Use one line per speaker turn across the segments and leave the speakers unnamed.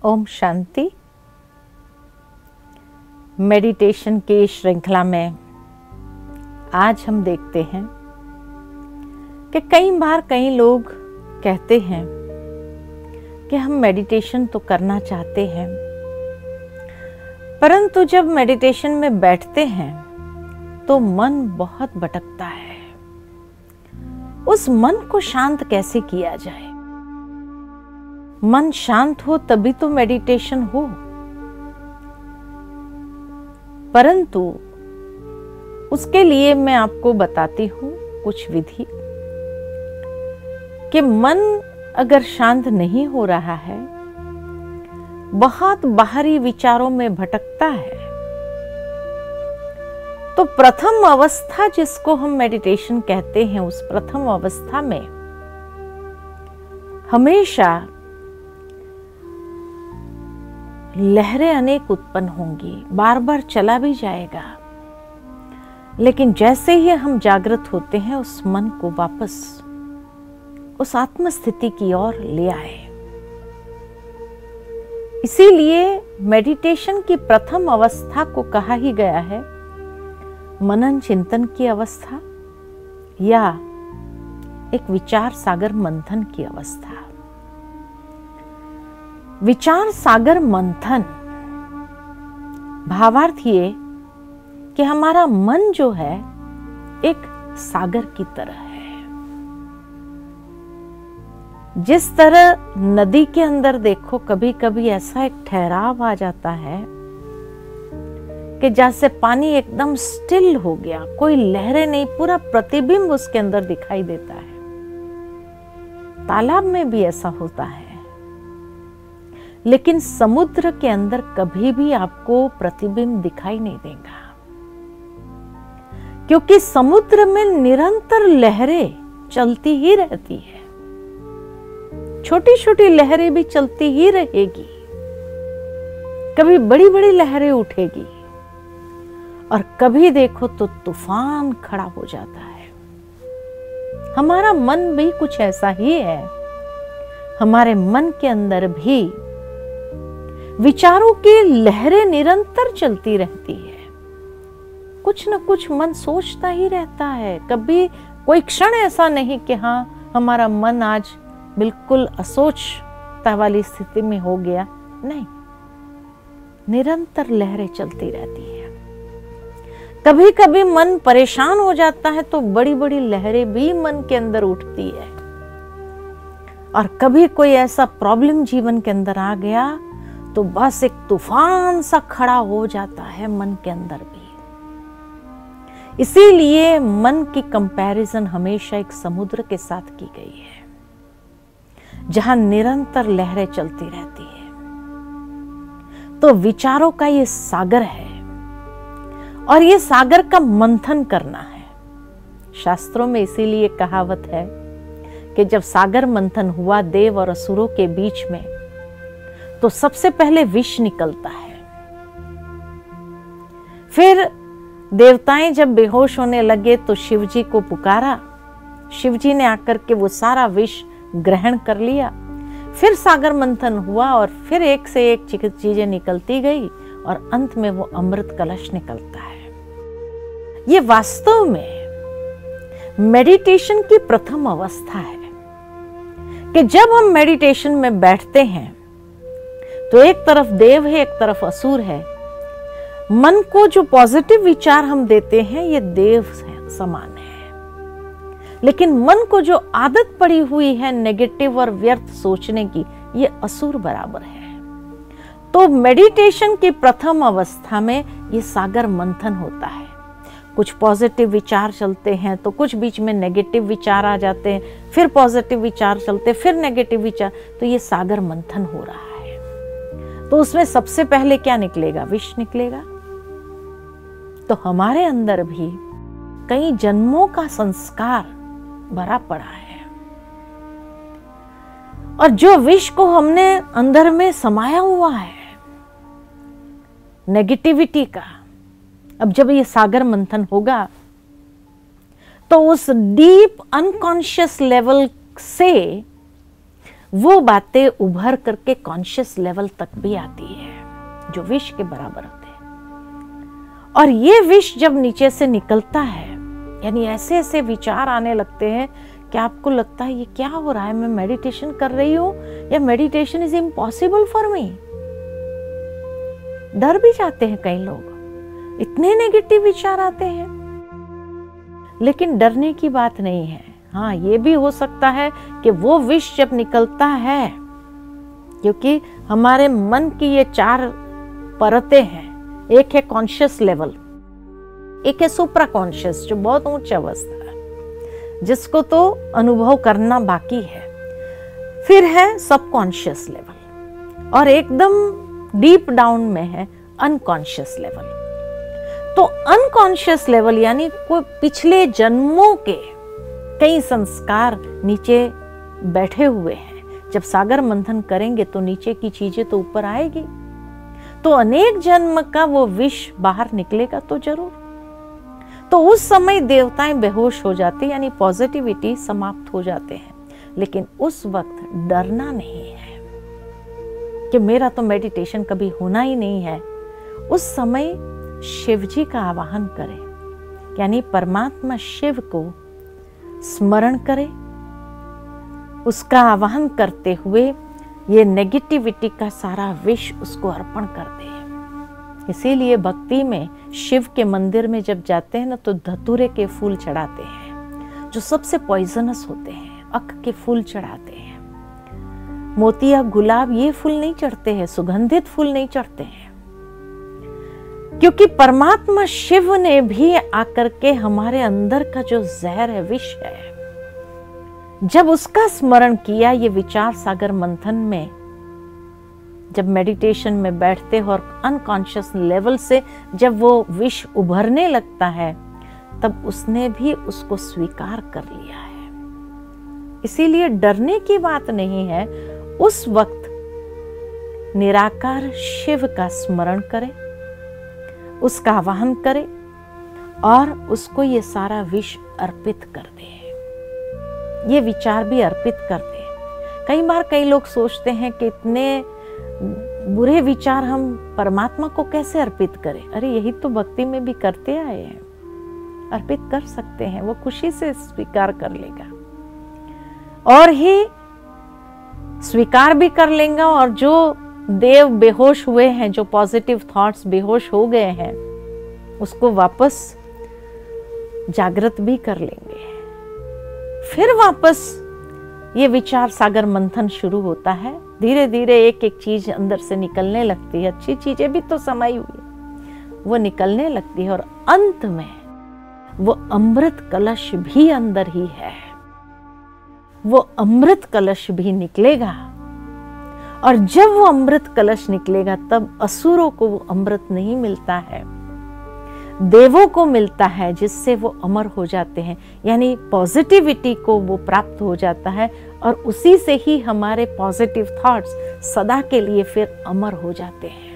Om Shanti. Meditation की श्रृंखला में आज हम देखते हैं कि कई बार कई लोग कहते हैं कि हम मेडिटेशन तो करना चाहते हैं, परंतु जब मेडिटेशन में बैठते हैं तो मन बहुत भटकता है। उस मन को शांत कैसे किया जाए? मन शांत हो तभी तो मेडिटेशन हो। परंतु उसके लिए मैं आपको बताती हूं कुछ विधि कि मन अगर शांत नहीं हो रहा है, बहुत बाहरी विचारों में भटकता है, तो प्रथम अवस्था जिसको हम मेडिटेशन कहते हैं, उस प्रथम अवस्था में हमेशा लहरें अनेक उत्पन्न होंगी, बार बार चला भी जाएगा, लेकिन जैसे ही हम जागृत होते हैं उस मन को वापस उस आत्म स्थिति की ओर ले आए। इसीलिए मेडिटेशन की प्रथम अवस्था को कहा ही गया है मनन चिंतन की अवस्था या एक विचार सागर मंथन की अवस्था। विचार सागर मंथन भावार्थ ये कि हमारा मन जो है एक सागर की तरह है। जिस तरह नदी के अंदर देखो, कभी कभी ऐसा एक ठहराव आ जाता है कि जैसे पानी एकदम स्टिल हो गया, कोई लहरें नहीं, पूरा प्रतिबिंब उसके अंदर दिखाई देता है। तालाब में भी ऐसा होता है, लेकिन समुद्र के अंदर कभी भी आपको प्रतिबिंब दिखाई नहीं देगा, क्योंकि समुद्र में निरंतर लहरें चलती ही रहती है। छोटी छोटी लहरें भी चलती ही रहेगी, कभी बड़ी बड़ी लहरें उठेगी और कभी देखो तो तूफान खड़ा हो जाता है। हमारा मन भी कुछ ऐसा ही है। हमारे मन के अंदर भी विचारों की लहरें निरंतर चलती रहती है। कुछ न कुछ मन सोचता ही रहता है। कभी कोई क्षण ऐसा नहीं कि हाँ हमारा मन आज बिल्कुल असोचता वाली स्थिति में हो गया, नहीं, निरंतर लहरें चलती रहती है। कभी कभी मन परेशान हो जाता है तो बड़ी बड़ी लहरें भी मन के अंदर उठती है, और कभी कोई ऐसा प्रॉब्लम जीवन के अंदर आ गया तो बस एक तूफान सा खड़ा हो जाता है मन के अंदर भी। इसीलिए मन की कंपैरिजन हमेशा एक समुद्र के साथ की गई है, जहां निरंतर लहरें चलती रहती है। तो विचारों का ये सागर है, और ये सागर का मंथन करना है। शास्त्रों में इसीलिए कहावत है कि जब सागर मंथन हुआ देव और असुरों के बीच में, तो सबसे पहले विष निकलता है। फिर देवताएं जब बेहोश होने लगे तो शिव जी को पुकारा। शिव जी ने आकर के वो सारा विष ग्रहण कर लिया। फिर सागर मंथन हुआ और फिर एक से एक चीजें निकलती गई और अंत में वो अमृत कलश निकलता है। ये वास्तव में मेडिटेशन की प्रथम अवस्था है कि जब हम मेडिटेशन में बैठते हैं तो एक तरफ देव है, एक तरफ असुर है। मन को जो पॉजिटिव विचार हम देते हैं ये देव समान है, लेकिन मन को जो आदत पड़ी हुई है नेगेटिव और व्यर्थ सोचने की, ये असुर बराबर है। तो मेडिटेशन की प्रथम अवस्था में ये सागर मंथन होता है। कुछ पॉजिटिव विचार चलते हैं तो कुछ बीच में नेगेटिव विचार आ जाते हैं, फिर पॉजिटिव विचार चलते, फिर नेगेटिव विचार, तो ये सागर मंथन हो रहा है। तो उसमें सबसे पहले क्या निकलेगा? विष निकलेगा। तो हमारे अंदर भी कई जन्मों का संस्कार भरा पड़ा है, और जो विष को हमने अंदर में समाया हुआ है नेगेटिविटी का, अब जब ये सागर मंथन होगा तो उस डीप अनकॉन्शियस लेवल से वो बातें उभर करके कॉन्शियस लेवल तक भी आती है जो विष के बराबर होते हैं। और ये विष जब नीचे से निकलता है, यानी ऐसे ऐसे विचार आने लगते हैं कि आपको लगता है ये क्या हो रहा है, मैं मेडिटेशन कर रही हूं या meditation is impossible for me. डर भी जाते हैं कई लोग, इतने नेगेटिव विचार आते हैं। लेकिन डरने की बात नहीं है। हाँ, ये भी हो सकता है कि वो विष जब निकलता है, क्योंकि हमारे मन की ये 4 परतें हैं। एक है कॉन्शियस लेवल, एक है सुप्रा कॉन्शियस जो बहुत उच्च अवस्था है, जिसको तो अनुभव करना बाकी है। फिर है सबकॉन्शियस लेवल, और एकदम डीप डाउन में है अनकॉन्शियस लेवल। तो अनकॉन्शियस लेवल यानी कोई पिछले जन्मों के कई संस्कार नीचे बैठे हुए हैं। जब सागर मंथन करेंगे तो नीचे की चीजें तो ऊपर आएगी, तो अनेक जन्म का वो विष बाहर निकलेगा तो जरूर। तो उस समय देवताएं बेहोश हो जाते, यानी पॉजिटिविटी समाप्त हो जाते हैं। लेकिन उस वक्त डरना नहीं है कि मेरा तो मेडिटेशन कभी होना ही नहीं है। उस समय शिव जी का आवाहन करें, यानी परमात्मा शिव को स्मरण करें। उसका आवाहन करते हुए ये नेगेटिविटी का सारा विष उसको अर्पण कर दे। इसीलिए भक्ति में शिव के मंदिर में जब जाते हैं ना, तो धतूरे के फूल चढ़ाते हैं जो सबसे पॉइजनस होते हैं। अख के फूल चढ़ाते हैं, मोतिया, गुलाब, ये फूल नहीं चढ़ते हैं, सुगंधित फूल नहीं चढ़ते हैं। क्योंकि परमात्मा शिव ने भी आकर के हमारे अंदर का जो जहर है, विष है, जब उसका स्मरण किया, ये विचार सागर मंथन में जब मेडिटेशन में बैठते हो और अनकॉन्शियस लेवल से जब वो विष उभरने लगता है, तब उसने भी उसको स्वीकार कर लिया है। इसीलिए डरने की बात नहीं है। उस वक्त निराकार शिव का स्मरण करें, उसका आवाहन करें और उसको ये सारा विष अर्पित कर दे। ये विचार भी अर्पित कर दे। कई बार कई लोग सोचते हैं कि इतने बुरे विचार हम परमात्मा को कैसे अर्पित करें। अरे यही तो भक्ति में भी करते आए हैं, अर्पित कर सकते हैं, वो खुशी से स्वीकार कर लेगा और ही स्वीकार भी कर लेगा। और जो देव बेहोश हुए हैं, जो पॉजिटिव थॉट्स बेहोश हो गए हैं, उसको वापस जागृत भी कर लेंगे। फिर वापस ये विचार सागर मंथन शुरू होता है। धीरे धीरे एक एक चीज अंदर से निकलने लगती है। अच्छी चीजें भी तो समाई हुई, वो निकलने लगती है और अंत में वो अमृत कलश भी अंदर ही है। वो अमृत कलश भी निकलेगा और जब वो अमृत कलश निकलेगा तब असुरों को वो अमृत नहीं मिलता है, देवों को मिलता है, जिससे वो अमर हो जाते हैं। यानी पॉजिटिविटी को वो प्राप्त हो जाता है और उसी से ही हमारे पॉजिटिव थॉट्स सदा के लिए फिर अमर हो जाते हैं।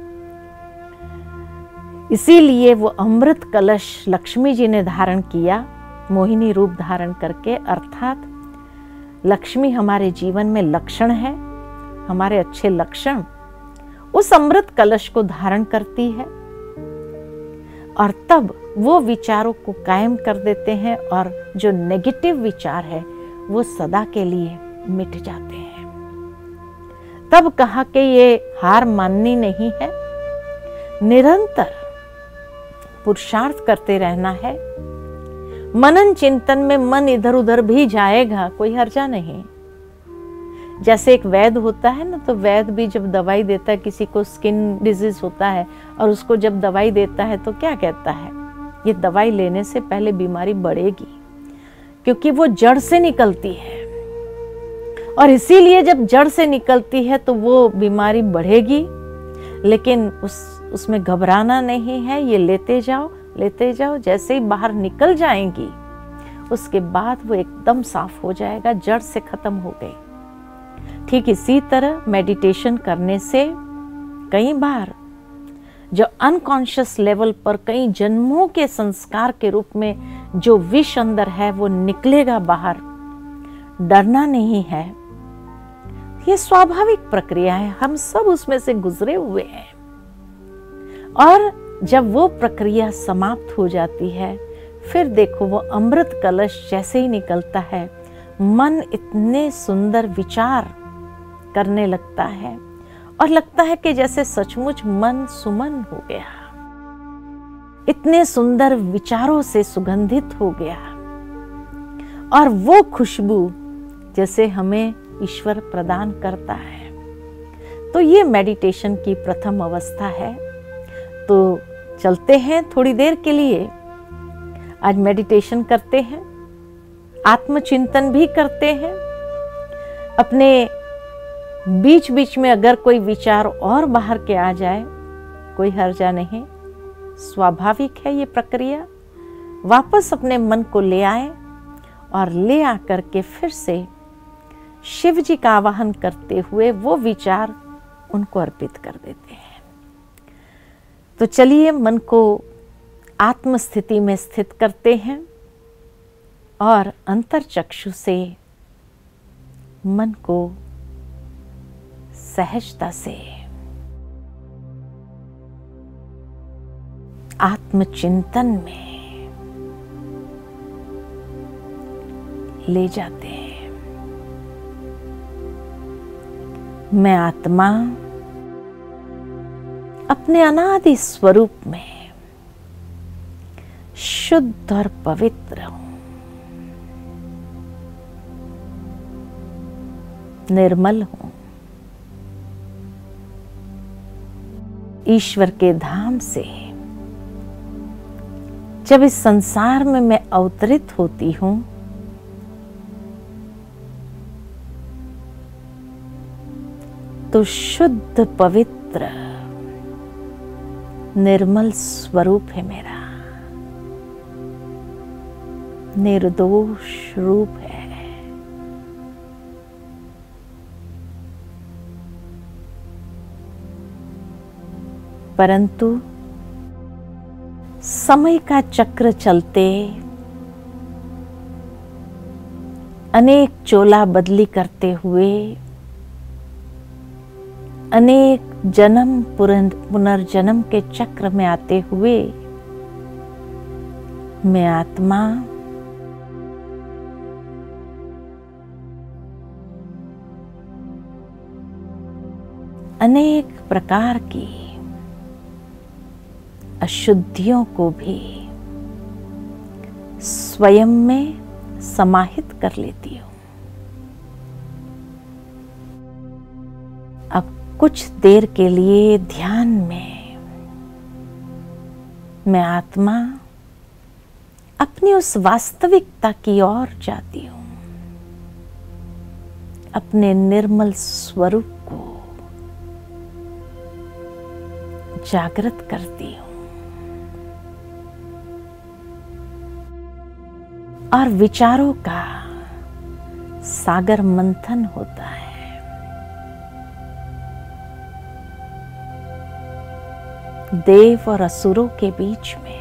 इसीलिए वो अमृत कलश लक्ष्मी जी ने धारण किया, मोहिनी रूप धारण करके। अर्थात लक्ष्मी हमारे जीवन में लक्षण है, हमारे अच्छे लक्षण उस अमृत कलश को धारण करती है और तब वो विचारों को कायम कर देते हैं और जो नेगेटिव विचार है वो सदा के लिए मिट जाते हैं। तब कहा कि ये हार माननी नहीं है, निरंतर पुरुषार्थ करते रहना है। मनन चिंतन में मन इधर उधर भी जाएगा, कोई हर्जा नहीं। जैसे एक वैद्य होता है ना, तो वैद्य भी जब दवाई देता है, किसी को स्किन डिजीज होता है और उसको जब दवाई देता है तो क्या कहता है, ये दवाई लेने से पहले बीमारी बढ़ेगी, क्योंकि वो जड़ से निकलती है। और इसीलिए जब जड़ से निकलती है तो वो बीमारी बढ़ेगी, लेकिन उसमें घबराना नहीं है। ये लेते जाओ, जैसे ही बाहर निकल जाएंगी उसके बाद वो एकदम साफ हो जाएगा, जड़ से खत्म हो गई। ठीक इसी तरह मेडिटेशन करने से कई बार जो अनकॉन्शियस लेवल पर कई जन्मों के संस्कार के रूप में जो विष अंदर है वो निकलेगा बाहर। डरना नहीं है, ये स्वाभाविक प्रक्रिया है, हम सब उसमें से गुजरे हुए हैं। और जब वो प्रक्रिया समाप्त हो जाती है, फिर देखो वो अमृत कलश जैसे ही निकलता है, मन इतने सुंदर विचार करने लगता है और लगता है कि जैसे सचमुच मन सुमन हो गया, इतने सुंदर विचारों से सुगंधित हो गया। और वो खुशबू जैसे हमें ईश्वर प्रदान करता है। तो ये मेडिटेशन की प्रथम अवस्था है। तो चलते हैं थोड़ी देर के लिए, आज मेडिटेशन करते हैं, आत्मचिंतन भी करते हैं। अपने बीच बीच में अगर कोई विचार और बाहर के आ जाए, कोई हर्जा नहीं, स्वाभाविक है ये प्रक्रिया। वापस अपने मन को ले आए और ले आकर के फिर से शिव जी का आवाहन करते हुए वो विचार उनको अर्पित कर देते हैं। तो चलिए मन को आत्म स्थिति में स्थित करते हैं और अंतर चक्षु से मन को सहजता से आत्मचिंतन में ले जाते हैं। मैं आत्मा अपने अनादि स्वरूप में शुद्ध और पवित्र हूं, निर्मल हूं। ईश्वर के धाम से जब इस संसार में मैं अवतरित होती हूं, तो शुद्ध पवित्र निर्मल स्वरूप है मेरा, निर्दोष रूप है। परंतु समय का चक्र चलते अनेक चोला बदली करते हुए, अनेक जन्म पुनर्जन्म के चक्र में आते हुए, मैं आत्मा अनेक प्रकार की अशुद्धियों को भी स्वयं में समाहित कर लेती हूं। अब कुछ देर के लिए ध्यान में मैं आत्मा अपनी उस वास्तविकता की ओर जाती हूं, अपने निर्मल स्वरूप को जागृत करती हूं और विचारों का सागर मंथन होता है। देव और असुरों के बीच में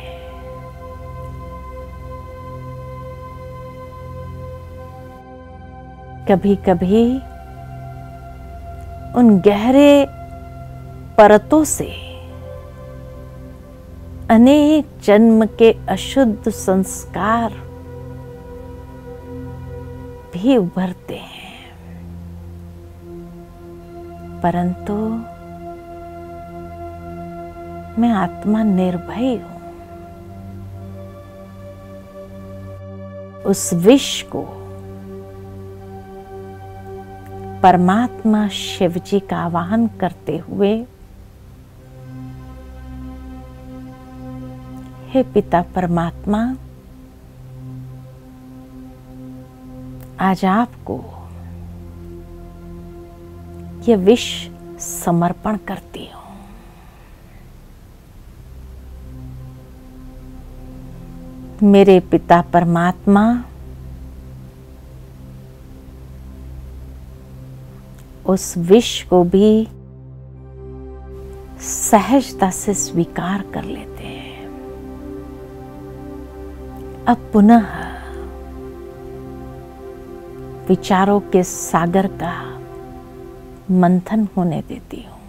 कभी कभी उन गहरे परतों से अनेक जन्म के अशुद्ध संस्कार भी उभरते हैं, परंतु मैं आत्मा निर्भय हूं। उस विष को परमात्मा शिव जी का आवाहन करते हुए, हे पिता परमात्मा, आज आपको यह विष समर्पण करती हूं। मेरे पिता परमात्मा उस विष को भी सहजता से स्वीकार कर लेते हैं। अब पुनः विचारों के सागर का मंथन होने देती हूँ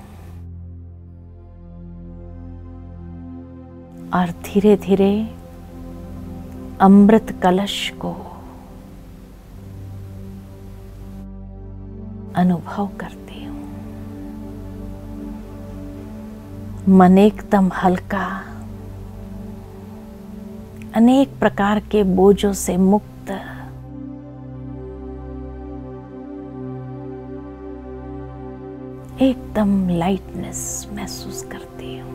और धीरे धीरे अमृत कलश को अनुभव करती हूँ। मन एकदम हल्का, अनेक प्रकार के बोझों से मुक्त, एकदम लाइटनेस महसूस करती हूँ।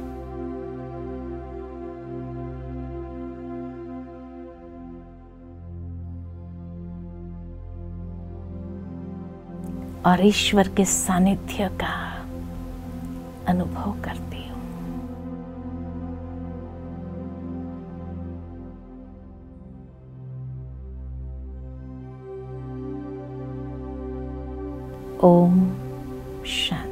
और ईश्वर के सानिध्य का अनुभव करती हूँ। ओम शांति।